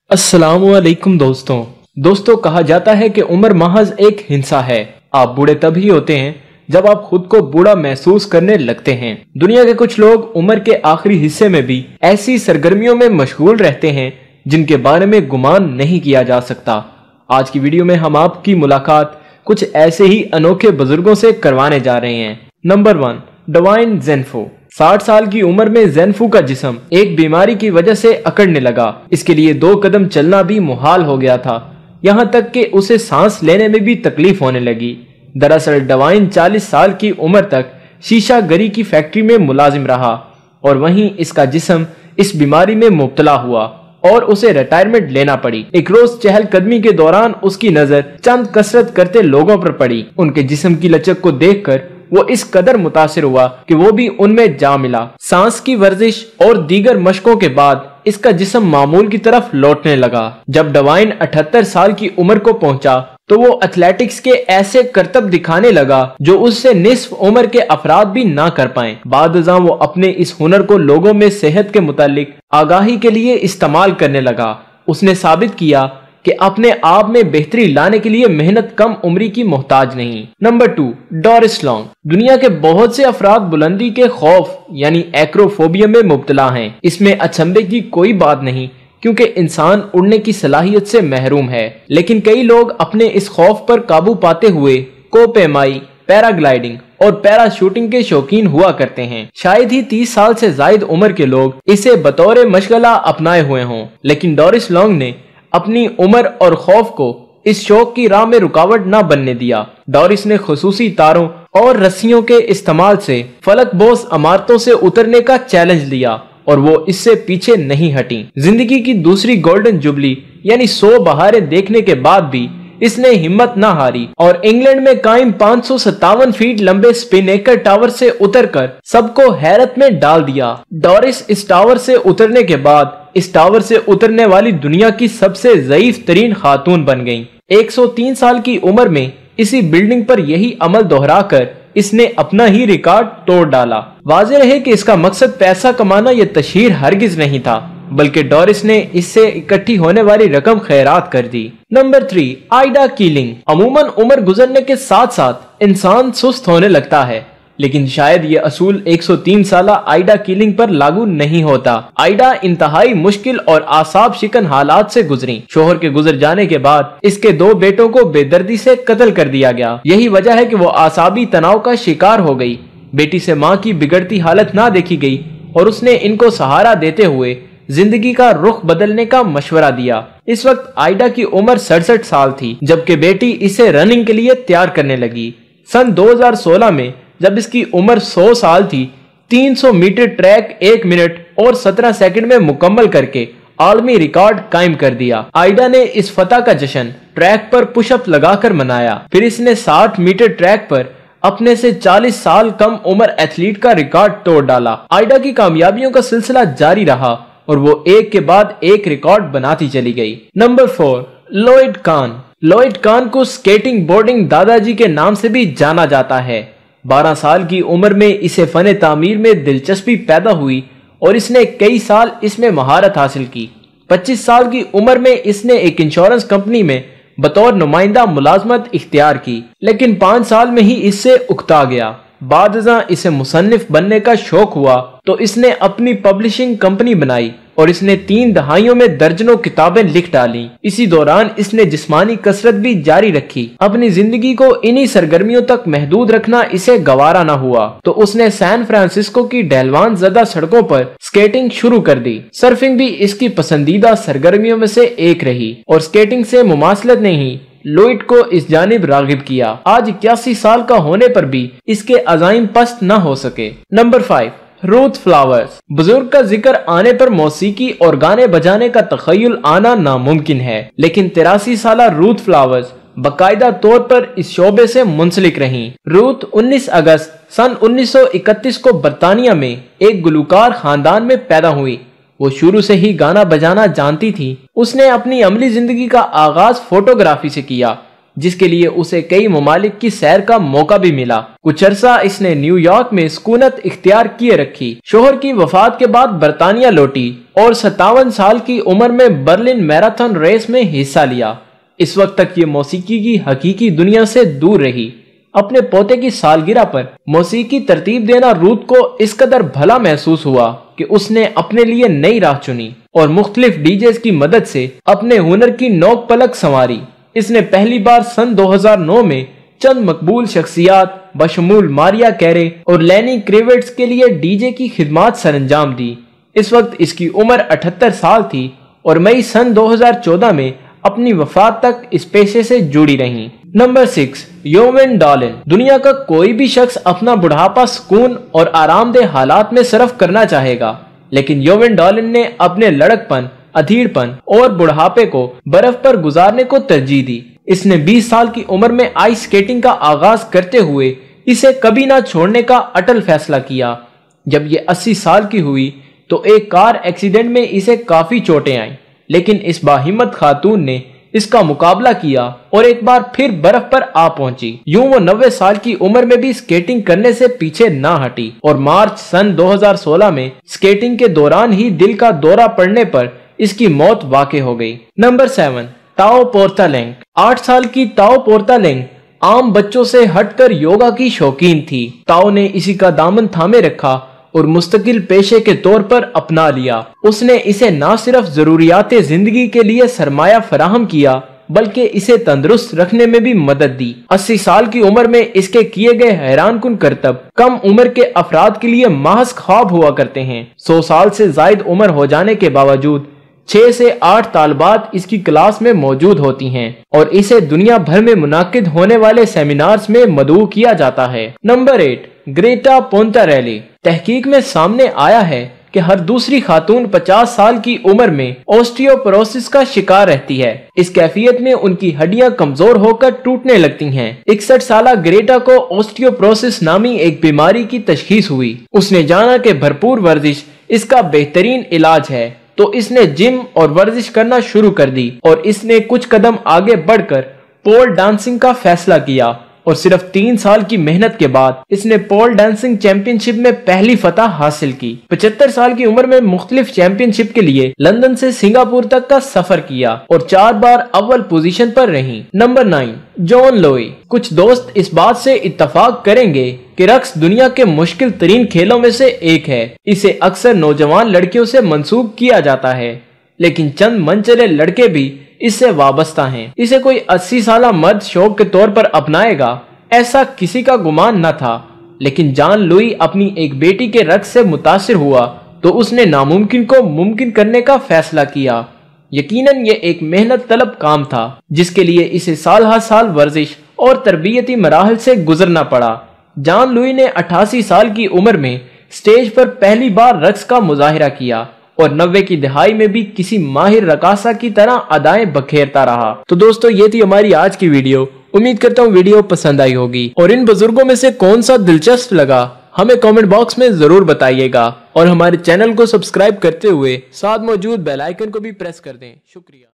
अस्सलाम वालेकुम दोस्तों कहा जाता है कि उम्र महज एक हिंसा है। आप बूढ़े तभी होते हैं जब आप खुद को बूढ़ा महसूस करने लगते हैं। दुनिया के कुछ लोग उम्र के आखिरी हिस्से में भी ऐसी सरगर्मियों में मशगूल रहते हैं जिनके बारे में गुमान नहीं किया जा सकता। आज की वीडियो में हम आपकी मुलाकात कुछ ऐसे ही अनोखे बुजुर्गों से करवाने जा रहे हैं। Number 1, divine ज़ेनफो। 60 साल की उम्र में ज़ेनफो का जिस्म एक बीमारी की वजह से अकड़ने लगा। इसके लिए 2 कदम चलना भी मुहाल हो गया था, यहाँ तक कि उसे सांस लेने में भी तकलीफ होने लगी। दरअसल डवाइन 40 साल की उम्र तक शीशा गरी की फैक्ट्री में मुलाजिम रहा और वहीं इसका जिस्म इस बीमारी में मुब्तला हुआ और उसे रिटायरमेंट लेना पड़ी। एक रोज चहलकदमी के दौरान उसकी नजर चंद कसरत करते लोगों पर पड़ी। उनके जिस्म की लचक को देखकर वो इस कदर मुतासिर हुआ कि वो भी उनमें जा मिला। सांस की वर्जिश और दीगर मशकों के बाद इसका जिस्म मामूल की तरफ लौटने लगा। जब डवाइन 78 साल की उम्र को पहुंचा तो वो एथलेटिक्स के ऐसे करतब दिखाने लगा जो उससे निस्फ उम्र के अफराद भी ना कर पाए। बादशाह वो अपने इस हुनर को लोगों में सेहत के मुतालिक आगाही के लिए इस्तेमाल करने लगा। उसने साबित किया कि अपने आप में बेहतरी लाने के लिए मेहनत कम उम्री की मोहताज नहीं। Number 2, Doris Long. दुनिया के बहुत से अफराद बुलंदी के खौफ यानी एक्रोफोबिया में मुब्तला हैं। इसमें अचंभे की कोई बात नहीं क्योंकि इंसान उड़ने की सलाहियत से महरूम है, लेकिन कई लोग अपने इस खौफ पर काबू पाते हुए कोपेमाई, पैराग्लाइडिंग और पैराशूटिंग के शौकीन हुआ करते हैं। शायद ही 30 साल से जायद उम्र के लोग इसे बतौर मशगला अपनाए हुए हों, लेकिन डोरिस लॉन्ग ने अपनी उम्र और खौफ को इस शौक की राह में रुकावट न बनने दिया। डोरिस ने खुसूसी तारों और रस्सियों के इस्तेमाल से फलकबोस इमारतों से उतरने का चैलेंज लिया और वो इससे पीछे नहीं हटी। जिंदगी की दूसरी गोल्डन जुबली यानी 100 बहारें देखने के बाद भी इसने हिम्मत न हारी और इंग्लैंड में कायम 557 फीट लंबे स्पिनेकर टावर से उतरकर सबको हैरत में डाल दिया। डोरिस इस टावर से उतरने के बाद इस टावर से उतरने वाली दुनिया की सबसे ज़ईफ तरीन खातून बन गईं। 103 साल की उम्र में इसी बिल्डिंग पर यही अमल दोहराकर इसने अपना ही रिकॉर्ड तोड़ डाला। वाज़ेह है कि इसका मकसद पैसा कमाना या तशहीर हरगिज नहीं था, बल्कि डोरिस ने इससे इकट्ठी होने वाली रकम खैरात कर दी। Number 3, Aida Keeling. अमूमन उम्र गुजरने के साथ साथ इंसान सुस्त होने लगता है, लेकिन शायद ये असूल 103 साला आइडा कीलिंग पर लागू नहीं होता। आइडा इंतहाई मुश्किल और आसाब शिकन हालात से गुजरी। शोहर के गुजर जाने के बाद इसके 2 बेटों को बेदर्दी से कत्ल कर दिया गया। यही वजह है कि वो आसाबी तनाव का शिकार हो गई। बेटी से माँ की बिगड़ती हालत ना देखी गई और उसने इनको सहारा देते हुए जिंदगी का रुख बदलने का मशवरा दिया। इस वक्त आइडा की उम्र 67 साल थी, जबकि बेटी इसे रनिंग के लिए तैयार करने लगी। सन 2016 में जब इसकी उम्र 100 साल थी, 300 मीटर ट्रैक 1 मिनट और 17 सेकंड में मुकम्मल करके आलमी रिकॉर्ड कायम कर दिया। आइडा ने इस फतह का जश्न ट्रैक पर पुशअप लगाकर मनाया। फिर इसने 60 मीटर ट्रैक पर अपने से 40 साल कम उम्र एथलीट का रिकॉर्ड तोड़ डाला। आइडा की कामयाबियों का सिलसिला जारी रहा और वो एक के बाद एक रिकॉर्ड बनाती चली गई। Number 4, Lloyd Kahn. Lloyd Kahn को स्केटिंग बोर्डिंग दादाजी के नाम से भी जाना जाता है। 12 साल की उम्र में इसे फन तामीर में दिलचस्पी पैदा हुई और इसने कई साल इसमें महारत हासिल की। 25 साल की उम्र में इसने एक इंश्योरेंस कंपनी में बतौर नुमाइंदा मुलाजमत इख्तियार की, लेकिन 5 साल में ही इससे उकता गया। बादशाह इसे मुसन्निफ बनने का शौक हुआ तो इसने अपनी पब्लिशिंग कंपनी बनाई और इसने 3 दहाइयों में दर्जनों किताबें लिख डाली। इसी दौरान इसने जिस्मानी कसरत भी जारी रखी। अपनी जिंदगी को इन्हीं सरगर्मियों तक महदूद रखना इसे गवारा न हुआ तो उसने सैन फ्रांसिस्को की डहलवान ज़दा सड़कों पर स्केटिंग शुरू कर दी। सर्फिंग भी इसकी पसंदीदा सरगर्मियों में से एक रही और स्केटिंग से मुमासलत ने ही लॉयड को इस जानिब रागिब किया। आज 81 साल का होने पर भी इसके अज़ाइम पस्त न हो सके। Number 5, Ruth Flowers. बुजुर्ग का जिक्र आने पर मौसीकी और गाने बजाने का तखय्युल आना नामुमकिन है, लेकिन 83 साला रूथ फ्लावर्स बाकायदा तौर पर इस शोबे से मुंसलिक रहीं। रूथ 19 अगस्त सन 1931 को बरतानिया में एक गुलकार खानदान में पैदा हुई। वो शुरू से ही गाना बजाना जानती थी। उसने अपनी अमली जिंदगी का आगाज फोटोग्राफी से किया, जिसके लिए उसे कई ममालिक की सैर का मौका भी मिला। कुछ अरसा इसने न्यूयॉर्क में सुकूनत इख्तियार किए रखी। शोहर की वफात के बाद बरतानिया लौटी और 57 साल की उम्र में बर्लिन मैराथन रेस में हिस्सा लिया। इस वक्त तक ये मौसीकी की हकीकी दुनिया से दूर रही। अपने पोते की सालगिरह पर मौसीकी तरतीब देना रूथ को इस कदर भला महसूस हुआ कि उसने अपने लिए नई राह चुनी और मुख्तलिफ डीजेस की मदद से अपने हुनर की नोक पलक संवारी। इसने पहली बार सन 2009 में चंद मकबूल शख्सियात बशमूल मारिया कैरे और लेनी क्रेविट्स के लिए डीजे की खिदमात सरंजाम दी। इस वक्त इसकी उम्र 78 साल थी और मई सन 2014 में अपनी वफात तक इस पेशे से जुड़ी रही। Number 6, Yvonne Dowlen. दुनिया का कोई भी शख्स अपना बुढ़ापा सुकून और आरामदेह हालात में सर्फ करना चाहेगा, लेकिन योवेन डॉलिन ने अपने लड़कपन, अधीरपन और बुढ़ापे को बर्फ पर गुजारने को तरजीह दी। इसने 20 साल की उम्र में आइस स्केटिंग का आगाज करते हुए इसे कभी ना छोड़ने का अटल फैसला किया। जब ये 80 साल की हुई तो एक कार एक्सीडेंट में इसे काफी चोटें आईं, लेकिन इस बाहिम्मत खातून ने इसका मुकाबला किया और एक बार फिर बर्फ पर आ पहुंची। यूं वो 90 साल की उम्र में भी स्केटिंग करने से पीछे ना हटी और मार्च सन 2016 में स्केटिंग के दौरान ही दिल का दौरा पड़ने पर इसकी मौत वाक़ई हो गई। नंबर 7, ताओ पोर्तालेंग। 8 साल की ताओ पोर्तालेंग आम बच्चों से हटकर योगा की शौकीन थी। ताओ ने इसी का दामन थामे रखा और मुस्तकिल पेशे के तौर पर अपना लिया। उसने इसे न सिर्फ जरूरियाते जिंदगी के लिए सरमाया फराहम किया, बल्कि इसे तंदुरुस्त रखने में भी मदद दी। 80 साल की उम्र में इसके किए गए हैरानकुन करतब कम उम्र के अफराद के लिए महज ख्वाब हुआ करते हैं। 100 साल से जायद उम्र हो जाने के बावजूद 6 से 8 तालबात इसकी क्लास में मौजूद होती हैं और इसे दुनिया भर में मुनाकिद होने वाले सेमिनार्स में मदऊ किया जाता है। Number 8, Greta Pontarelli. तहकीक में सामने आया है कि हर दूसरी खातून 50 साल की उम्र में ऑस्टियोपोरोसिस का शिकार रहती है। इस कैफियत में उनकी हड्डियां कमजोर होकर टूटने लगती हैं। 61 साल ग्रेटा को ऑस्टियोपोरोसिस नामी एक बीमारी की तशखीस हुई। उसने जाना कि भरपूर वर्जिश इसका बेहतरीन इलाज है, तो इसने जिम और वर्जिश करना शुरू कर दी और इसने कुछ कदम आगे बढ़कर पोल डांसिंग का फैसला किया और सिर्फ 3 साल की मेहनत के बाद इसने पोल डांसिंग चैंपियनशिप में पहली फतह हासिल की। 75 साल की उम्र में मुख्तलिफ चैंपियनशिप के लिए लंदन से सिंगापुर तक का सफर किया और 4 बार अव्वल पोजीशन पर रही। नंबर 9, जॉन लोई। कुछ दोस्त इस बात से इत्तफाक करेंगे कि रक्स दुनिया के मुश्किल तरीन खेलों में से एक है। इसे अक्सर नौजवान लड़कियों से मंसूब किया जाता है, लेकिन चंद मनचले लड़के भी इससे वाबस्ता हैं। इसे कोई 80 साल मर्द शौक के तौर पर अपनाएगा, ऐसा किसी का गुमान न था, लेकिन जॉन लुई अपनी एक बेटी के रक्स से मुतासिर हुआ तो उसने नामुमकिन को मुमकिन करने का फैसला किया। यकीनन ये एक मेहनत तलब काम था, जिसके लिए इसे साल हर साल वर्जिश और तरबियती मराहल से गुजरना पड़ा। जॉन लुई ने 88 साल की उम्र में स्टेज पर पहली बार रक्स का मुजाहिरा किया और 90 की दहाई में भी किसी माहिर रकासा की तरह अदाएं बखेरता रहा। तो दोस्तों, ये थी हमारी आज की वीडियो। उम्मीद करता हूँ वीडियो पसंद आई होगी और इन बुजुर्गों में से कौन सा दिलचस्प लगा हमें कमेंट बॉक्स में जरूर बताइएगा और हमारे चैनल को सब्सक्राइब करते हुए साथ मौजूद बेल आइकन को भी प्रेस कर दें। शुक्रिया।